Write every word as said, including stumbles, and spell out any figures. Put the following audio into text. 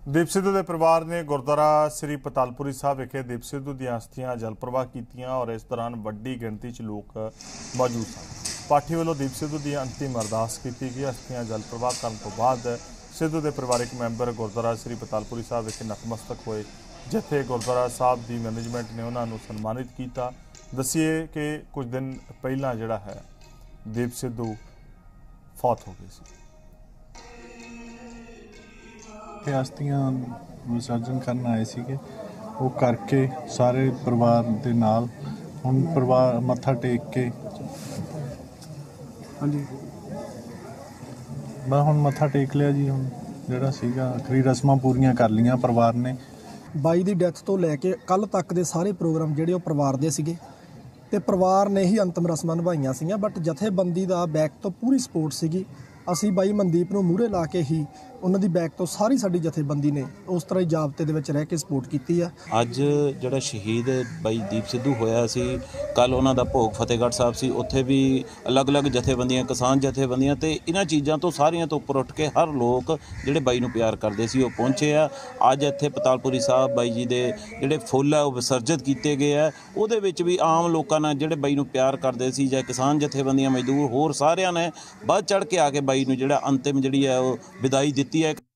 ਦੀਪ ਸਿੱਧੂ ਦੇ ਪਰਿਵਾਰ ਨੇ ਗੁਰਦੁਆਰਾ ਸ੍ਰੀ ਪਤਾਲਪੁਰੀ ਸਾਹਿਬ ਵਿਖੇ ਦੀਪ ਸਿੱਧੂ ਦੀਆਂ ਅਸਥੀਆਂ ਜਲ ਪ੍ਰਵਾਹ ਕੀਤੀਆਂ और इस दौरान ਵੱਡੀ ਗਿਣਤੀ 'ਚ ਲੋਕ मौजूद सन। पार्टी ਵੱਲੋਂ ਦੀਪ ਸਿੱਧੂ ਦੀ अंतिम अरदास की गई। अस्थियां जल प्रवाह करने तो बाद सिद्धू के परिवारक मैंबर गुरद्वारा श्री पतालपुरी साहब विखे नतमस्तक होए, जिथे गुरद्वारा साहब की मैनेजमेंट ने उन्होंने सन्मानित किया। दसीए कि कुछ दिन पहला जिहड़ा है दीप सिद्धू फौत हो गए सी। अस्थियां विसर्जन करना आए थे, वो करके सारे परिवार के नाल हुण परिवार मत्था टेक के हाँ जी मैं हुण मत्था टेक लिया जी। हुण जिहड़ा सीगा आखिरी रस्मां पूरीआं कर लियां परिवार ने। बाई दी डैथ तो लैके कल तक के सारे प्रोग्राम जिहड़े वो परिवार दे सीगे ते परिवार ने ही अंतिम रस्मां निभाईआं सीगीआं। बट जथेबंदी दा बैक तो पूरी सपोर्ट सीगी। ਅਸੀਂ ਬਾਈ ਮਨਦੀਪ ਨੂੰ ਮੂਹਰੇ ਲਾ ਕੇ ਹੀ ਉਹਨਾਂ ਦੀ ਬੈਕ ਤੋਂ ਸਾਰੀ ਸਾਡੀ ਜਥੇਬੰਦੀ ਨੇ ਉਸ ਤਰ੍ਹਾਂ ਹੀ ਜਾਬਤੇ ਦੇ ਵਿੱਚ ਰਹਿ ਕੇ ਸਪੋਰਟ ਕੀਤੀ ਆ। ਅੱਜ ਜਿਹੜਾ ਸ਼ਹੀਦ ਬਾਈ ਦੀਪ ਸਿੱਧੂ ਹੋਇਆ ਸੀ, ਕੱਲ ਉਹਨਾਂ ਦਾ ਭੋਗ ਫਤਿਹਗੜ੍ਹ ਸਾਹਿਬ ਸੀ, ਉੱਥੇ ਵੀ ਅਲੱਗ-ਅਲੱਗ ਜਥੇਬੰਦੀਆਂ, ਕਿਸਾਨ ਜਥੇਬੰਦੀਆਂ ਤੇ ਇਹਨਾਂ ਚੀਜ਼ਾਂ ਤੋਂ ਸਾਰੀਆਂ ਤੋਂ ਉੱਪਰ ਉੱਠ ਕੇ ਹਰ ਲੋਕ ਜਿਹੜੇ ਬਾਈ ਨੂੰ ਪਿਆਰ ਕਰਦੇ ਸੀ ਉਹ ਪਹੁੰਚੇ ਆ। ਅੱਜ ਇੱਥੇ ਪਤਾਲਪੁਰੀ ਸਾਹਿਬ ਬਾਈ ਜੀ ਦੇ ਜਿਹੜੇ ਫੁੱਲ ਆ ਉਹ ਵਿਸਰਜਿਤ ਕੀਤੇ ਗਏ ਆ। ਉਹਦੇ ਵਿੱਚ ਵੀ ਆਮ ਲੋਕਾਂ ਨਾਲ ਜਿਹੜੇ ਬਾਈ ਨੂੰ ਪਿਆਰ ਕਰਦੇ ਸੀ ਜਾਂ ਕਿਸਾਨ ਜਥੇਬੰਦੀਆਂ, ਮਜ਼ਦੂਰ, ਹੋਰ ਸਾਰਿਆਂ ਨੇ ਵੱਧ ਚੜ੍ਹ ਕੇ ਆ ਕੇ ਬਾਈ ਨੂੰ ਜਿਹੜਾ ਅੰਤਿਮ ਜਿਹੜੀ ਹੈ ਉਹ ਵਿਦਾਈ ਦਿੱਤੀ ਹੈ।